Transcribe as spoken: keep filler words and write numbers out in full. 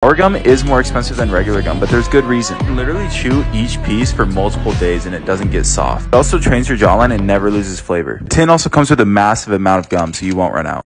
Sour gum is more expensive than regular gum, but there's good reason. You can literally chew each piece for multiple days and it doesn't get soft. It also trains your jawline and never loses flavor. The tin also comes with a massive amount of gum, so you won't run out.